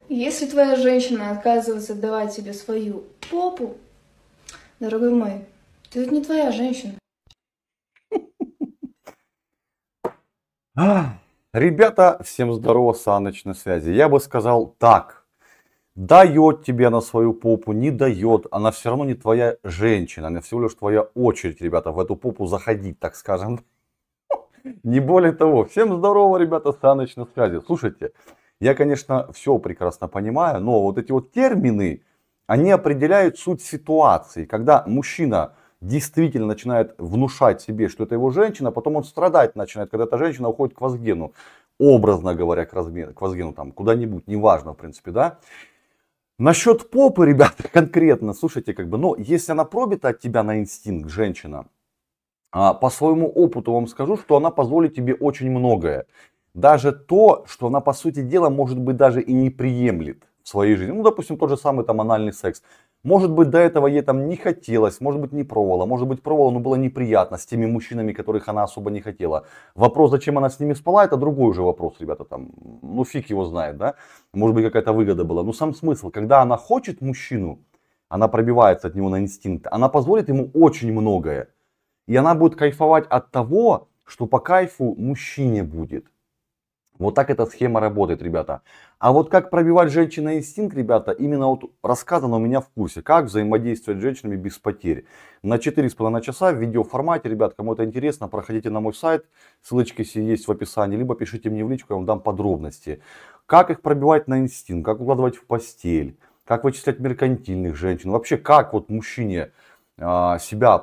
Если твоя женщина отказывается давать тебе свою попу, дорогой мой, то это не твоя женщина. Ребята, всем здорово, Саныч на связи. Я бы сказал так. Дает тебе она свою попу, не дает. Она все равно не твоя женщина. Она всего лишь твоя очередь, ребята, в эту попу заходить, так скажем. Не более того. Всем здорово, ребята, Саныч на связи. Слушайте, я, конечно, все прекрасно понимаю, но вот эти вот термины, они определяют суть ситуации. Когда мужчина действительно начинает внушать себе, что это его женщина, потом он страдать начинает, когда эта женщина уходит к Вазгену. Образно говоря, к Вазгену там куда-нибудь, неважно, в принципе, да. Насчет попы, ребята, конкретно, слушайте, но если она пробита от тебя на инстинкт, женщина, по своему опыту вам скажу, что она позволит тебе очень многое. Даже то, что она, по сути дела, может быть, даже и не приемлет в своей жизни. Ну, допустим, тот же самый там анальный секс. Может быть, до этого ей там не хотелось, может быть, не пробовала, может быть, пробовала, но было неприятно с теми мужчинами, которых она особо не хотела. Вопрос, зачем она с ними спала, это другой уже вопрос, ребята, там, ну, фиг его знает, да. Может быть, какая-то выгода была. Но сам смысл, когда она хочет мужчину, она пробивается от него на инстинкт, она позволит ему очень многое. И она будет кайфовать от того, что по кайфу мужчине будет. Вот так эта схема работает, ребята. А вот как пробивать женщина инстинкт, ребята, именно вот рассказано у меня в курсе. Как взаимодействовать с женщинами без потерь. На 4,5 часа в видеоформате, ребят, кому это интересно, проходите на мой сайт. Ссылочки все есть в описании. Либо пишите мне в личку, я вам дам подробности. Как их пробивать на инстинкт, как укладывать в постель, как вычислять меркантильных женщин. Вообще, как вот мужчине себя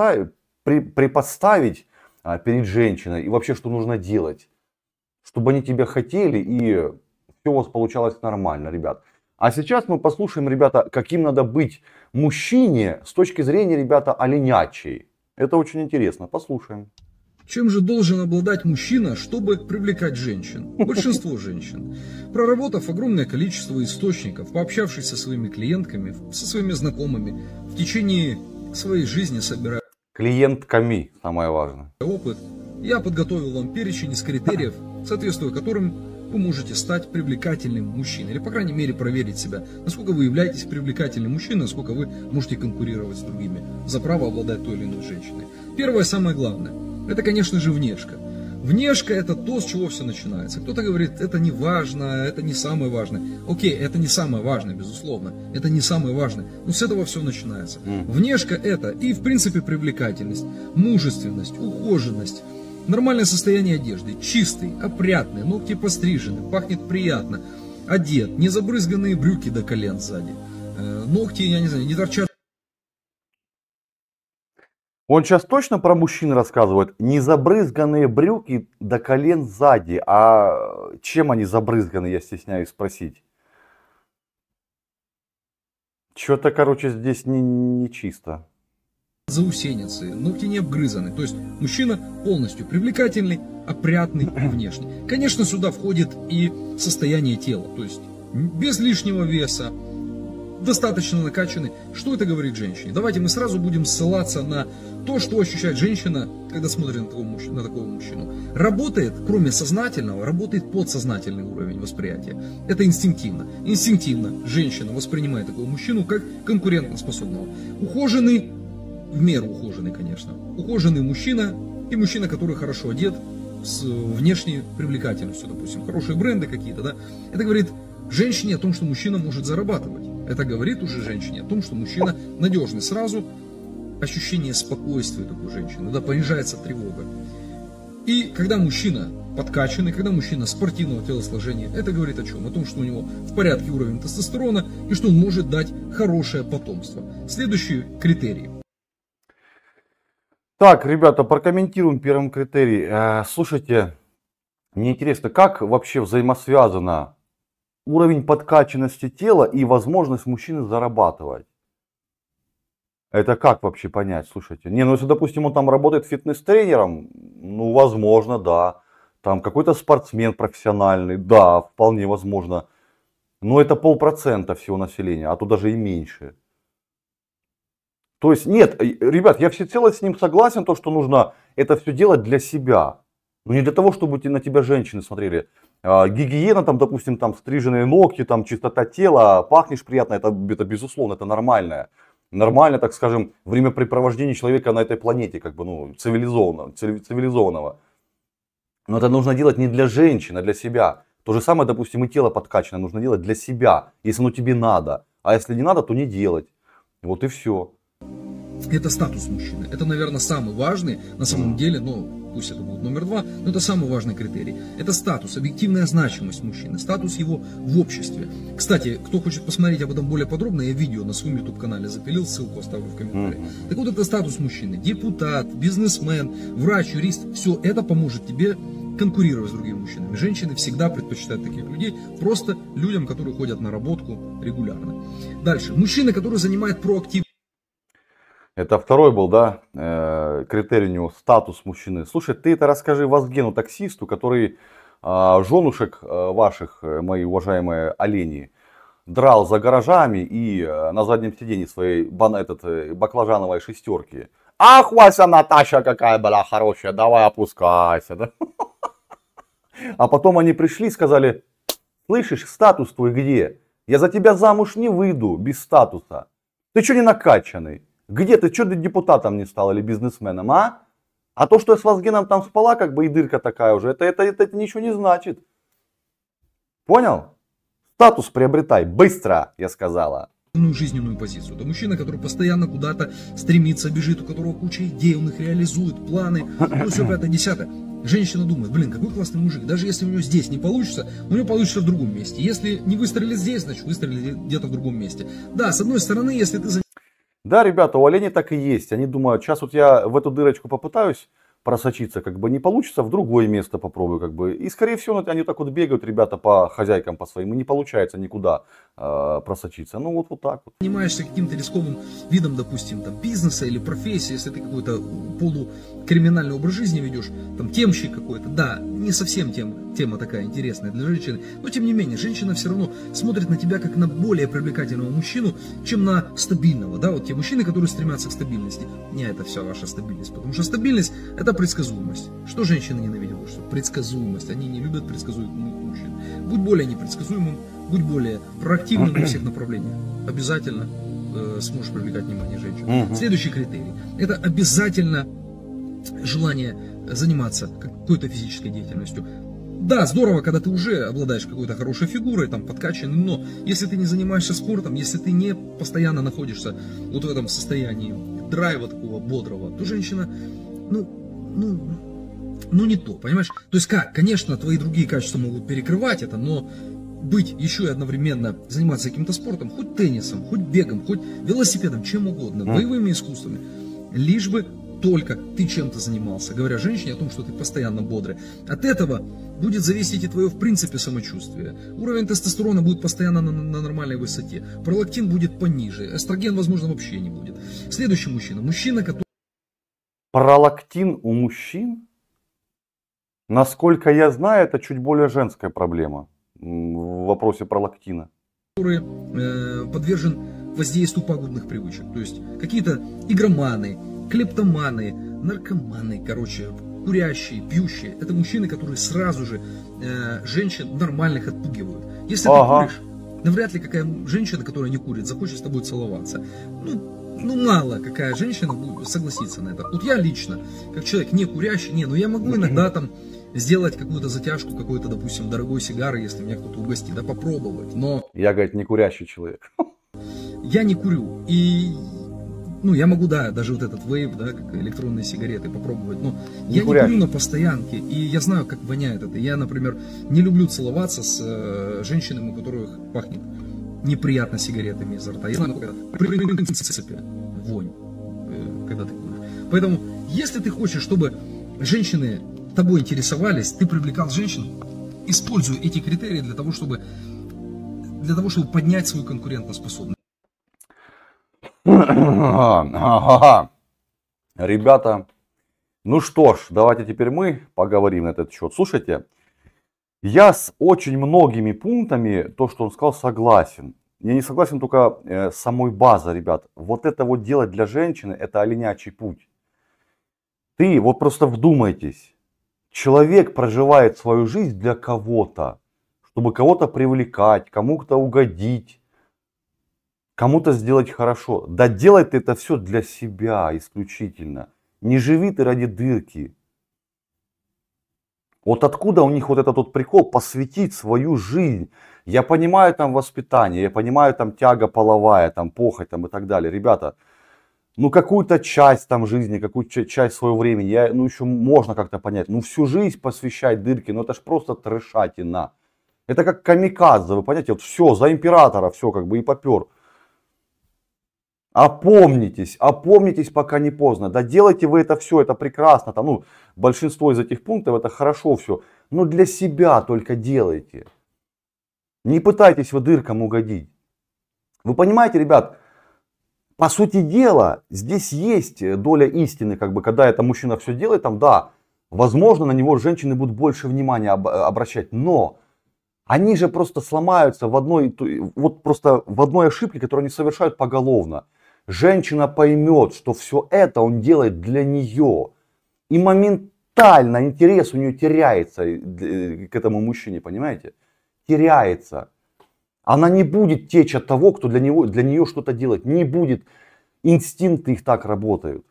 приподставить перед женщиной. И вообще, что нужно делать. Чтобы они тебя хотели и все у вас получалось нормально, ребят. А сейчас мы послушаем, ребята, каким надо быть мужчине с точки зрения, ребята, оленячей. Это очень интересно. Послушаем. Чем же должен обладать мужчина, чтобы привлекать женщин? Большинство женщин. Проработав огромное количество источников, пообщавшись со своими клиентками, со своими знакомыми, в течение своей жизни собирая Клиентками, самое важное. опыт, я подготовил вам перечень из критериев, соответствуя которым вы можете стать привлекательным мужчиной. Или, по крайней мере, проверить себя, насколько вы являетесь привлекательным мужчиной, насколько вы можете конкурировать с другими за право обладать той или иной женщиной. Первое, самое главное, это, конечно же, внешка. Внешка — это то, с чего все начинается. Кто-то говорит, это не важно, это не самое важное. Окей, это не самое важное, безусловно. Это не самое важное. Но с этого все начинается. Внешка — это и, в принципе, привлекательность, мужественность, ухоженность, нормальное состояние одежды, чистый, опрятный, ногти пострижены, пахнет приятно, одет, не забрызганные брюки до колен сзади, ногти, я не знаю, не торчат. Он сейчас точно про мужчин рассказывает. Не забрызганные брюки до колен сзади. А чем они забрызганы, я стесняюсь спросить. Что-то, короче, здесь не чисто. Заусеницы, ногти не обгрызаны. То есть мужчина полностью привлекательный, опрятный внешне. Конечно, сюда входит и состояние тела. То есть без лишнего веса, достаточно накачанный. Что это говорит женщине? Давайте мы сразу будем ссылаться на то, что ощущает женщина, когда смотрит на такого мужчину. Работает, кроме сознательного, работает подсознательный уровень восприятия. Это инстинктивно. Инстинктивно женщина воспринимает такого мужчину как конкурентоспособного. Ухоженный, в меру ухоженный, конечно. Ухоженный мужчина и мужчина, который хорошо одет, с внешней привлекательностью, допустим, хорошие бренды какие-то, да. Это говорит женщине о том, что мужчина может зарабатывать. Это говорит уже женщине о том, что мужчина надежный. Сразу ощущение спокойствия такой женщины, да, понижается тревога. И когда мужчина подкачанный, когда мужчина спортивного телосложения, это говорит о чем? О том, что у него в порядке уровень тестостерона и что он может дать хорошее потомство. Следующий критерий. Так, ребята, прокомментируем первым критерий. Слушайте, мне интересно, как вообще взаимосвязано уровень подкачанности тела и возможность мужчины зарабатывать? Это как вообще понять? Слушайте, ну если, допустим, он там работает фитнес-тренером, ну, возможно, да. Там какой-то спортсмен профессиональный, да, вполне возможно. Но это 0,5% всего населения, а то даже и меньше. То есть, нет, ребят, я всецело с ним согласен, то, что нужно это все делать для себя. Но не для того, чтобы на тебя женщины смотрели. Гигиена, там, допустим, там стриженные ногти, там чистота тела, пахнешь приятно, это безусловно, это нормальное. Нормально, так скажем, времяпрепровождение человека на этой планете, как бы, ну, цивилизованного. Но это нужно делать не для женщин, а для себя. То же самое, допустим, и тело подкачанное нужно делать для себя, если оно тебе надо. А если не надо, то не делать. Вот и все. Это статус мужчины. Это, наверное, самый важный на самом деле, но пусть это будет номер 2, но это самый важный критерий. Это статус, объективная значимость мужчины, статус его в обществе. Кстати, кто хочет посмотреть об этом более подробно, я видео на своем YouTube-канале запилил, ссылку оставлю в комментариях. Так вот, это статус мужчины. Депутат, бизнесмен, врач, юрист, все это поможет тебе конкурировать с другими мужчинами. Женщины всегда предпочитают таких людей просто людям, которые ходят на работку регулярно. Дальше. Мужчина, который занимает проактивную. Это второй был, да, критерий у него, статус мужчины. Слушай, ты это расскажи Вазгену таксисту, который женушек ваших, мои уважаемые олени, драл за гаражами и на заднем сиденье своей баклажановой шестерки. Ах, Вася, Наташа какая была хорошая, давай опускайся. Да? А потом они пришли и сказали, слышишь, статус твой где? Я за тебя замуж не выйду без статуса. Ты что не накачанный? Где ты, что ты депутатом не стал или бизнесменом, а? А то, что я с Вазгеном там спала, как бы и дырка такая уже, это ничего не значит. Понял? Статус приобретай, быстро, я сказала. Жизненную позицию. Это мужчина, который постоянно куда-то стремится, бежит, у которого куча идей, он их реализует, планы, ну все 5-10. Женщина думает, блин, какой классный мужик, даже если у него здесь не получится, у него получится в другом месте. Если не выстрелит здесь, значит выстрелит где-то в другом месте. Да, с одной стороны, если ты... Да, ребята, у оленей так и есть. Они думают, сейчас вот я в эту дырочку попытаюсь просочиться, как бы не получится, в другое место попробую, как бы. И скорее всего они так вот бегают, ребята, по хозяйкам, по своим, и не получается никуда просочиться. Ну вот так вот. Занимаешься каким-то рисковым видом, допустим, там, бизнеса или профессии, если ты какой-то полукриминальный образ жизни ведешь, там, темщик какой-то, да, не совсем тема такая интересная для женщины, но тем не менее, женщина все равно смотрит на тебя как на более привлекательного мужчину, чем на стабильного, да, вот те мужчины, которые стремятся к стабильности. Не это вся ваша стабильность, потому что стабильность — это предсказуемость. Что женщины ненавидят? Что предсказуемость. Они не любят предсказуемых мужчин. Будь более непредсказуемым, будь более проактивным во всех направлениях. Обязательно сможешь привлекать внимание женщин. Следующий критерий. Это обязательно желание заниматься какой-то физической деятельностью. Да, здорово, когда ты уже обладаешь какой-то хорошей фигурой, там, подкачанной, но если ты не занимаешься спортом, если ты не постоянно находишься вот в этом состоянии драйва такого бодрого, то женщина, ну не то, понимаешь? То есть как, конечно, твои другие качества могут перекрывать это, но быть еще и одновременно заниматься каким-то спортом, хоть теннисом, хоть бегом, хоть велосипедом, чем угодно, боевыми искусствами, лишь бы только ты чем-то занимался, говоря женщине о том, что ты постоянно бодрый. От этого будет зависеть и твое, в принципе, самочувствие. Уровень тестостерона будет постоянно на нормальной высоте. Пролактин будет пониже. Эстроген, возможно, вообще не будет. Следующий мужчина. Мужчина, который... Пролактин у мужчин? Насколько я знаю, это чуть более женская проблема в вопросе пролактина. Который подвержен воздействию пагубных привычек. То есть какие-то игроманы, клептоманы, наркоманы, короче, курящие, пьющие. Это мужчины, которые сразу же женщин нормальных отпугивают. Если ты куришь, навряд ли какая женщина, которая не курит, захочет с тобой целоваться. Ну мало какая женщина согласится на это. Вот я лично, как человек не курящий, но я могу иногда там сделать какую-то затяжку какой-то, допустим, дорогой сигары, если меня кто-то угостит, да, попробовать. Но я, говорит, не курящий человек. Я не курю. И я могу, да, даже вот этот вейп, да, как электронные сигареты попробовать, но я не курю на постоянке, и я знаю, как воняет это. Я, например, не люблю целоваться с женщинами, у которых пахнет неприятно сигаретами изо рта. Я знаю, как это, в принципе, вонь, когда ты куришь. Поэтому, если ты хочешь, чтобы женщины тобой интересовались, ты привлекал женщин, используй эти критерии для того, чтобы поднять свою конкурентоспособность. Ребята, ну что ж, давайте теперь мы поговорим на этот счет. Слушайте, я с очень многими пунктами, то, что он сказал, согласен. Я не согласен только с самой базой, ребят. Вот это вот делать для женщины, это оленячий путь. Ты вот просто вдумайтесь. Человек проживает свою жизнь для кого-то, чтобы кого-то привлекать, кому-то угодить, кому-то сделать хорошо. Да делай ты это все для себя исключительно. Не живи ты ради дырки. Вот откуда у них вот этот вот прикол посвятить свою жизнь. Я понимаю там воспитание, я понимаю там тяга половая, там похоть там и так далее. Ребята, ну какую-то часть там жизни, какую-то часть своего времени, ну еще можно как-то понять. Ну всю жизнь посвящать дырке, ну это ж просто трешатина. Это как камикадзе, вы понимаете, вот все, за императора, все как бы и попер. Опомнитесь, опомнитесь, пока не поздно. Да делайте вы это все, это прекрасно. Там, ну, большинство из этих пунктов это хорошо все. Но для себя только делайте. Не пытайтесь вы дыркам угодить. Вы понимаете, ребят, по сути дела, здесь есть доля истины, как бы, когда это мужчина все делает, там, да, возможно, на него женщины будут больше внимания обращать, но они же просто сломаются в одной, вот просто в одной ошибке, которую они совершают поголовно. Женщина поймет, что все это он делает для нее. И моментально интерес у нее теряется к этому мужчине, понимаете? Теряется. Она не будет течь от того, кто для нее что-то делает. Не будет. Инстинкты их так работают.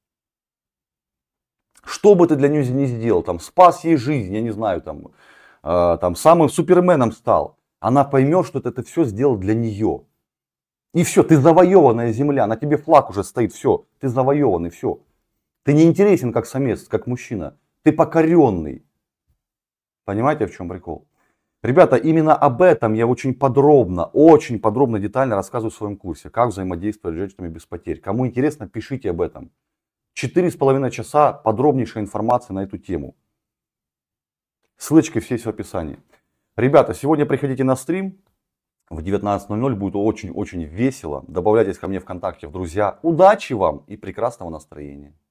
Что бы ты для нее не сделал, там, спас ей жизнь, я не знаю, там самым суперменом стал. Она поймет, что это все сделал для нее. И все, ты завоеванная земля, на тебе флаг уже стоит, все, ты завоеванный, все. Ты не интересен как самец, как мужчина, ты покоренный. Понимаете, в чем прикол? Ребята, именно об этом я очень подробно, детально рассказываю в своем курсе, как взаимодействовать с женщинами без потерь. Кому интересно, пишите об этом. 4,5 часа подробнейшей информации на эту тему. Ссылочки все есть в описании. Ребята, сегодня приходите на стрим. В 19:00 будет очень-очень весело. Добавляйтесь ко мне ВКонтакте в друзья. Удачи вам и прекрасного настроения.